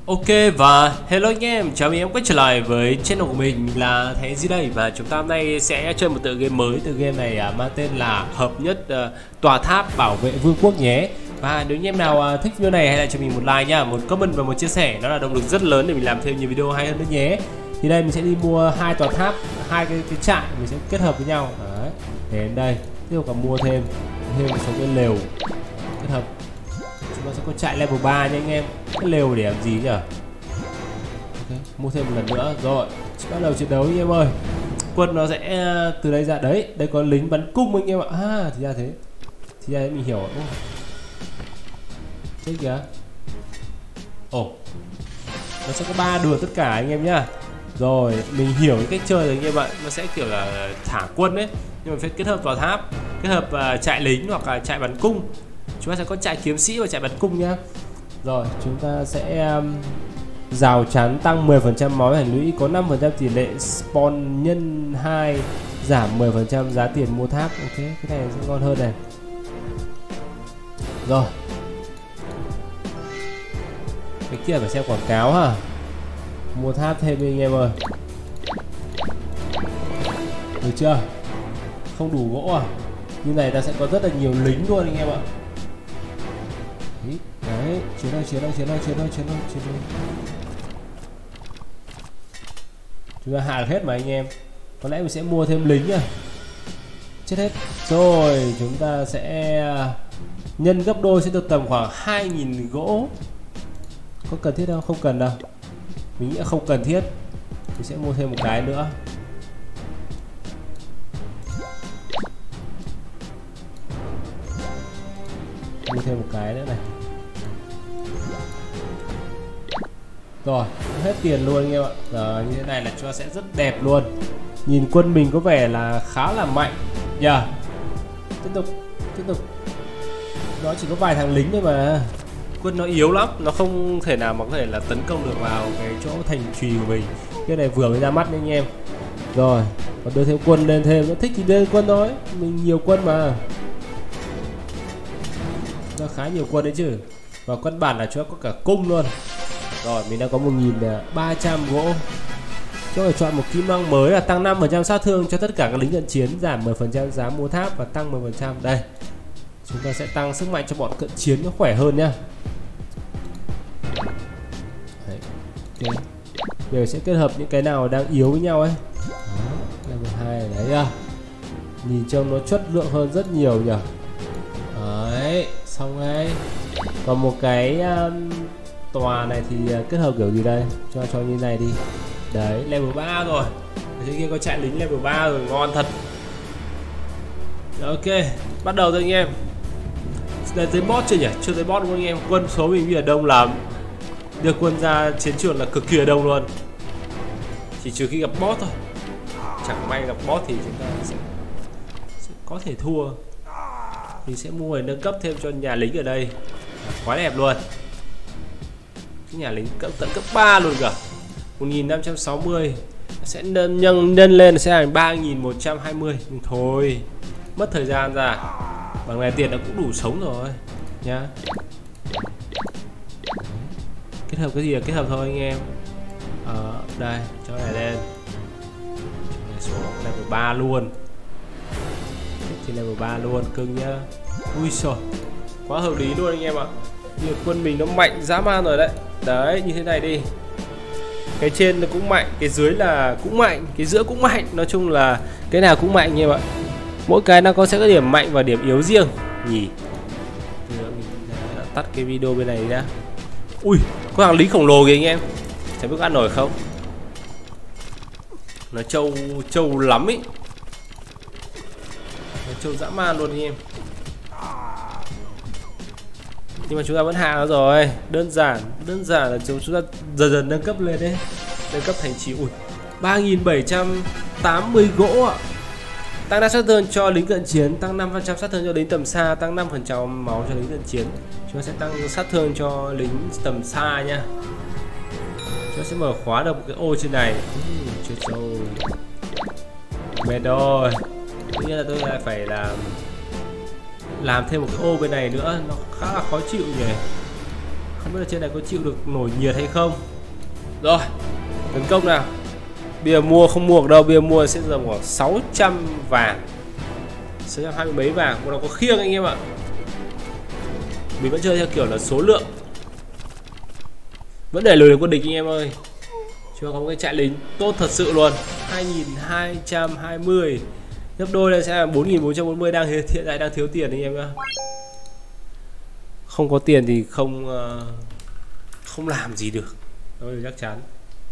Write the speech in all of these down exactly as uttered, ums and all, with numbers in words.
Ok và hello anh em, chào mừng em quay trở lại với channel của mình là Thế Gì đây. Và chúng ta hôm nay sẽ chơi một tựa game mới. Tựa game này à, mang tên là Hợp Nhất uh, Tòa Tháp Bảo Vệ Vương quốc nhé. Và nếu như em nào uh, thích video này hãy lại cho mình một like nha, một comment và một chia sẻ, nó là động lực rất lớn để mình làm thêm nhiều video hay hơn nữa nhé. Thì đây mình sẽ đi mua hai tòa tháp, hai cái, cái trại mình sẽ kết hợp với nhau. Đấy, để đến đây tiếp tục còn mua thêm thêm một số cái lều kết hợp. Chúng ta sẽ có trại level ba nha anh em. Cái lều để làm gì nhỉ? Okay, mua thêm một lần nữa rồi bắt đầu chiến đấu anh em ơi. Quân nó sẽ từ đây ra. Đấy, đây có lính bắn cung anh em ạ. À thì ra thế, thì ra thế mình hiểu. Chết kìa. Ồ, nó sẽ có ba đường tất cả anh em nhá. Rồi mình hiểu cái cách chơi rồi anh em ạ. Nó sẽ kiểu là thả quân đấy, nhưng mà phải kết hợp tòa tháp, kết hợp uh, trại lính hoặc là trại bắn cung. Chúng ta sẽ có trại kiếm sĩ và trại bắn cung nhá. Rồi chúng ta sẽ um, rào chắn tăng mười phần trăm máu thành lũy, có năm phần trăm tỷ lệ spawn nhân hai, giảm mười phần trăm giá tiền mua tháp. Ok, cái này sẽ ngon hơn này. Rồi cái kia phải xem quảng cáo ha. Mua tháp thêm đi anh em ơi. Được chưa? Không đủ gỗ à? Như này ta sẽ có rất là nhiều lính luôn anh em ạ. Đấy, chiến đấu, chiến đấu, chiến đấu, chiến đấu, chiến đấu, chiến đấu. Chúng ta hạ được hết mà anh em. Có lẽ mình sẽ mua thêm lính à. Chết hết. Rồi, chúng ta sẽ nhân gấp đôi sẽ được tầm khoảng hai nghìn gỗ. Có cần thiết đâu? Không cần đâu. Mình nghĩ không cần thiết. Mình sẽ mua thêm một cái nữa. Mua thêm một cái nữa này. Rồi, hết tiền luôn anh em ạ. Rồi, như thế này là cho sẽ rất đẹp luôn. Nhìn quân mình có vẻ là khá là mạnh nhỉ. Yeah. Tiếp tục, tiếp tục. Nó chỉ có vài thằng lính thôi mà. Quân nó yếu lắm, nó không thể nào mà có thể là tấn công được vào cái chỗ thành trì của mình. Cái này vừa mới ra mắt đấy anh em. Rồi, còn đưa thêm quân lên thêm, nó thích thì đưa quân thôi. Mình nhiều quân mà. Nó khá nhiều quân đấy chứ. Và căn bản là cho có cả cung luôn. Rồi mình đã có một nghìn ba trăm gỗ. Cho phải chọn một kỹ năng mới là tăng năm phần trăm sát thương cho tất cả các lính cận chiến, giảm mười phần trăm giá mua tháp và tăng mười phần trăm. Đây, chúng ta sẽ tăng sức mạnh cho bọn cận chiến nó khỏe hơn nhá. Đấy. Okay. Bây giờ sẽ kết hợp những cái nào đang yếu với nhau ấy. Level hai đấy à. Nhìn trông nó chất lượng hơn rất nhiều nhỉ. Đấy, xong đấy. Còn một cái um, tòa này thì kết hợp kiểu gì đây? Cho cho như này đi. Đấy, level ba rồi. Ở trên kia có trại lính level ba rồi, ngon thật. Ok, bắt đầu thôi anh em. Đây tới boss chưa nhỉ? Chưa tới boss đúng không anh em? Quân số mình bây giờ đông lắm. Đưa quân ra chiến trường là cực kỳ là đông luôn. Chỉ trừ khi gặp boss thôi. Chẳng may gặp boss thì chúng ta sẽ, sẽ có thể thua. Mình sẽ mua để nâng cấp thêm cho nhà lính ở đây. Quá đẹp luôn. Cái nhà lính cấp tận cấp ba luôn cả. một nghìn năm trăm sáu mươi sẽ nhân nhân, nhân lên sẽ thành ba nghìn một trăm hai mươi. Nhưng thôi, mất thời gian ra. Bằng này tiền nó cũng đủ sống rồi nhá. Kết hợp cái gì là kết hợp thôi anh em. Ờ, đây, cho này lên. Cho này xuống level ba luôn. Thì level ba luôn, cưng nhá. Ui xồi, quá hợp lý luôn anh em ạ. Như quân mình nó mạnh dã man rồi đấy. Đấy, như thế này đi. Cái trên nó cũng mạnh, cái dưới là cũng mạnh, cái giữa cũng mạnh. Nói chung là cái nào cũng mạnh anh em ạ. Mỗi cái nó có sẽ có điểm mạnh và điểm yếu riêng nhỉ. Tắt cái video bên này đi đã. Ui, có thằng lính khổng lồ kìa anh em. Chẳng biết ăn nổi không. Nó trâu trâu lắm ý. Nó trâu dã man luôn anh em. Nhưng mà chúng ta vẫn hạ nó rồi. Đơn giản, đơn giản là chúng ta dần dần nâng cấp lên đấy. Nâng cấp thành trì. Ui, ba nghìn bảy trăm tám mươi gỗ ạ. Tăng đa sát thương cho lính cận chiến, tăng năm phần trăm sát thương cho lính tầm xa, tăng năm phần trăm máu cho lính cận chiến. Chúng ta sẽ tăng sát thương cho lính tầm xa nha. Chúng ta sẽ mở khóa được một cái ô trên này. Chưa trâu. Mệt rồi. Tất nhiên là tôi lại phải làm làm thêm một cái ô bên này nữa, nó khá là khó chịu nhỉ. Không biết là trên này có chịu được nổi nhiệt hay không. Rồi, tấn công nào. Bây giờ mua không mua được đâu, bây giờ mua sẽ tầm khoảng sáu trăm vàng, sáu trăm hai mươi mấy vàng. Một nó có khiêng anh em ạ. Mình vẫn chơi theo kiểu là số lượng, vẫn để lùi được quân địch anh em ơi. Chưa có một cái trại lính tốt thật sự luôn. Hai nghìn hai trăm hai mươi, gấp đôi là sẽ là bốn nghìn bốn trăm bốn mươi. Đang hiện tại đang thiếu tiền anh em nhá. Không có tiền thì không không làm gì được, đó là chắc chắn.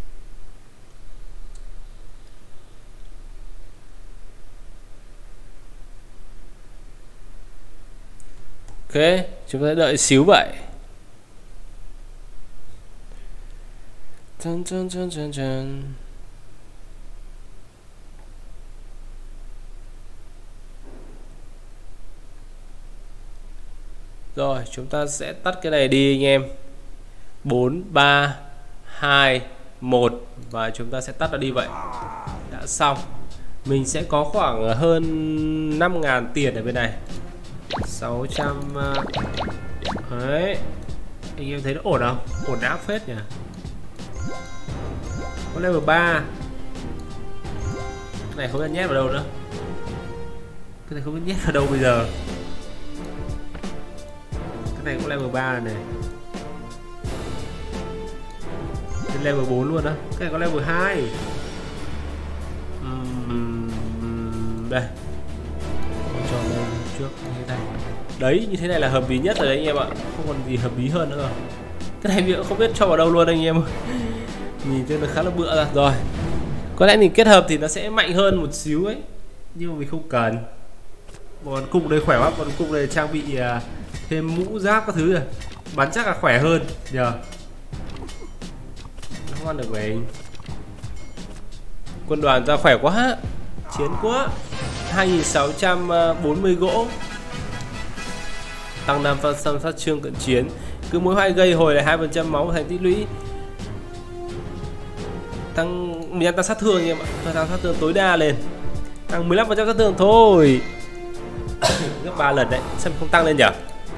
Ok, chúng ta đợi xíu vậy. Chun, chun, chun, chun, chun. Rồi, chúng ta sẽ tắt cái này đi anh em. Bốn, ba, hai, một. Và chúng ta sẽ tắt nó đi vậy. Đã xong. Mình sẽ có khoảng hơn năm ngàn tiền ở bên này. Sáu trăm. Đấy. Anh em thấy nó ổn không? Ổn áp phết nhỉ. Có level ba. Cái này không biết nhét vào đâu nữa. Cái này không biết nhét vào đâu bây giờ. Cái này có level ba này. Cái level bốn luôn đó. Cái này có level hai. uhm, Đây. Cho lên trước như thế này. Đấy, như thế này là hợp lý nhất rồi đấy anh em ạ. Không còn gì hợp lý hơn nữa. Cái này mình không biết cho vào đâu luôn anh em ơi. Nhìn cho nó khá là bựa ra. Rồi, có lẽ mình kết hợp thì nó sẽ mạnh hơn một xíu ấy, nhưng mà mình không cần. Một con cung đây khỏe lắm. Con cung đây trang bị uh, thêm mũ giáp các thứ rồi, bắn chắc là khỏe hơn nhờ. Nó không ăn được mình. Quân đoàn ta khỏe quá, chiến quá. Hai nghìn sáu trăm bốn mươi gỗ, tăng năm phần trăm sát thương cận chiến. Cứ mỗi hai gây hồi là hai phần trăm máu thành tích lũy. Tăng mình tăng sát thương em ạ, tăng sát thương tối đa lên, tăng mười lăm phần trăm sát thương thôi. Gấp ba lần đấy, sao không tăng lên nhỉ?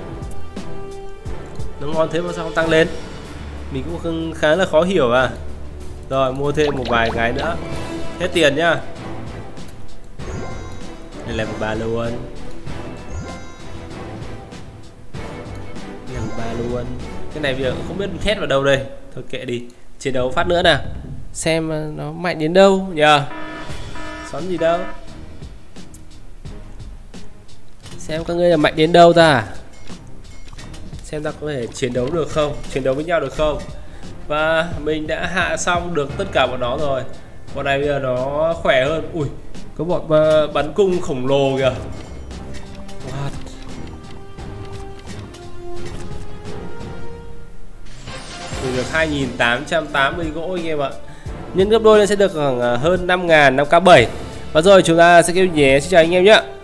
Nó ngon thế mà sao không tăng lên? Mình cũng khá là khó hiểu à. Rồi, mua thêm một vài cái nữa. Hết tiền nhá. Đây là một ba luôn. Đây là một ba luôn. Cái này bây giờ không biết thét vào đâu đây. Thôi kệ đi. Chiến đấu phát nữa nào. Xem nó mạnh đến đâu nhờ. Xoắn gì đâu. Xem các ngươi là mạnh đến đâu ta. Xem ta có thể chiến đấu được không, chiến đấu với nhau được không. Và mình đã hạ xong được tất cả bọn nó rồi. Bọn này bây giờ nó khỏe hơn. Ui, có bọn bắn cung khổng lồ kìa. What? Mình được hai nghìn tám trăm tám mươi gỗ anh em ạ. Nhân gấp đôi lên sẽ được khoảng hơn năm nghìn, năm k bảy. Và rồi chúng ta sẽ kêu nhé. Xin chào anh em nhé.